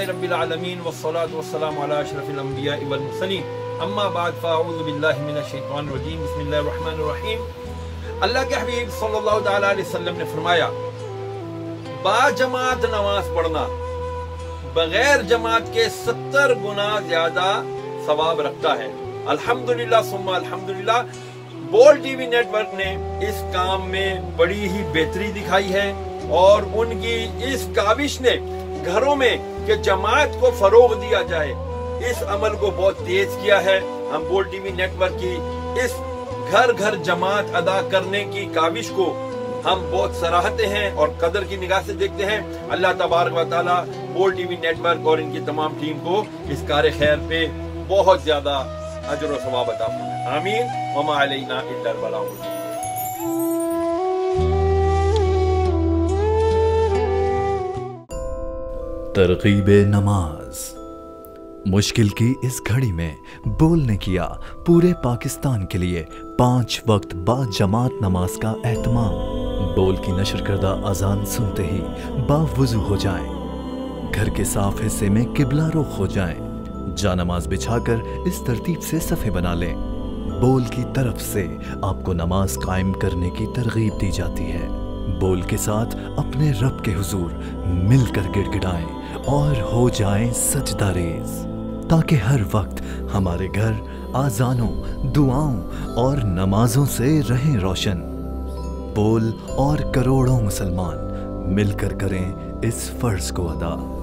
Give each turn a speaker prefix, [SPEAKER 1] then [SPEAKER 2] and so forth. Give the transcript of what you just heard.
[SPEAKER 1] अल्हम्दुलिल्लाहि रब्बिल आलमीन वस्सलातु वस्सलामु अला अशरफिल अंबिया वल मुरसलीन अम्मा बाद फ़अऊज़ु बिल्लाहि मिनश शैतानिर रजीम बिस्मिल्लाहिर रहमानिर रहीम। अल्लाह के हबीब सल्लल्लाहु अलैहि वसल्लम ने फरमाया, बाजमात नमाज पढ़ना बगैर जमात के 70 गुना ज्यादा सवाब रखता है। अल्हम्दुलिल्लाह सुम्मा अल्हम्दुलिल्लाह, बोल टीवी नेटवर्क ने इस काम में बड़ी ही बेहतरी दिखाई है और उनकी इस काविश ने घरों में कि जमात को फरोग दिया जाए, इस अमल को बहुत तेज किया है। हम बोल टीवी नेटवर्क की इस घर घर जमात अदा करने की काविश को हम बहुत सराहते हैं और कदर की निगाह से देखते हैं। अल्लाह तबारक व तआला बोल टीवी नेटवर्क और इनकी तमाम टीम को इस कार्य खैर पे बहुत ज्यादा अजर व सवाब अता फरमाए। आमीन व मा अलैना इल्लल बलागुल मुबीन।
[SPEAKER 2] तरकीबे नमाज। मुश्किल की इस घड़ी में बोल ने किया पूरे पाकिस्तान के लिए 5 वक्त बाद जमात नमाज का एहतमाम। बोल की नशर करदा अजान सुनते ही बावुज़ू हो जाएं, घर के साफ हिस्से में किबला रुख हो जाएं, जानमाज बिछाकर इस तरतीब से सफ़े बना लें। बोल की तरफ से आपको नमाज कायम करने की तरगीब दी जाती है। बोल के साथ अपने रब के हुजूर मिलकर गिड़गिड़ाएं और हो जाएं सजदारेज़, ताकि हर वक्त हमारे घर आज़ानों, दुआओं और नमाजों से रहें रोशन। बोल और करोड़ों मुसलमान मिलकर करें इस फर्ज को अदा।